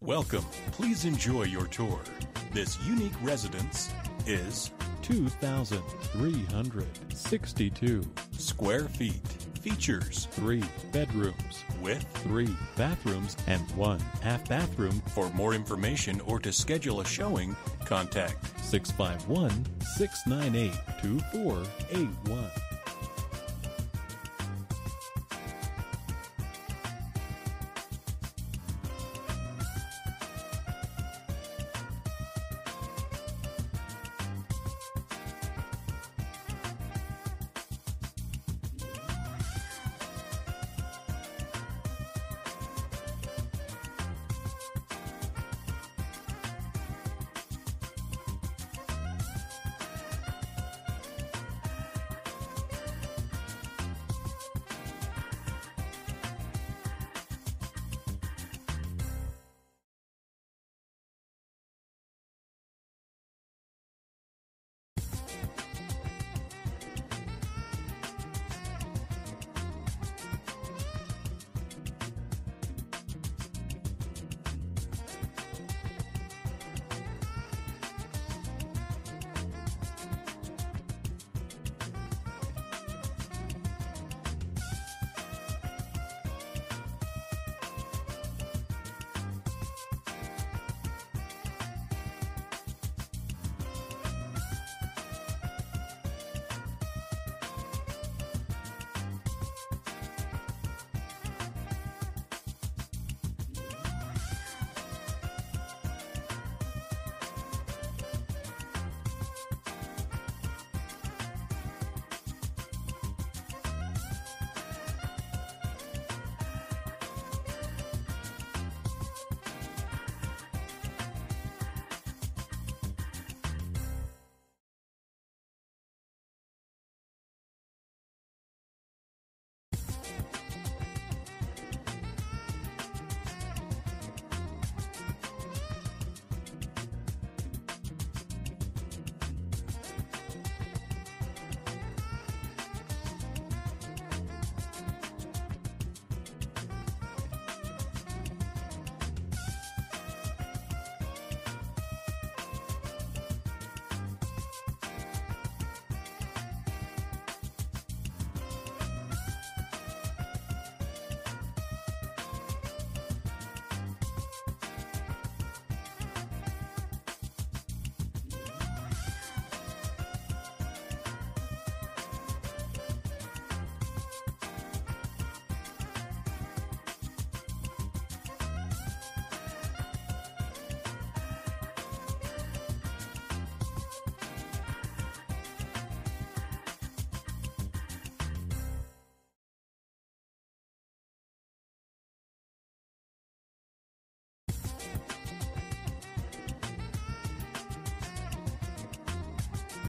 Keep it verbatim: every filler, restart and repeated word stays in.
Welcome. Please enjoy your tour. This unique residence is two thousand three hundred sixty-two square feet. Features three bedrooms with three bathrooms and one half bathroom. For more information or to schedule a showing, contact six five one, six nine eight, two four eight one.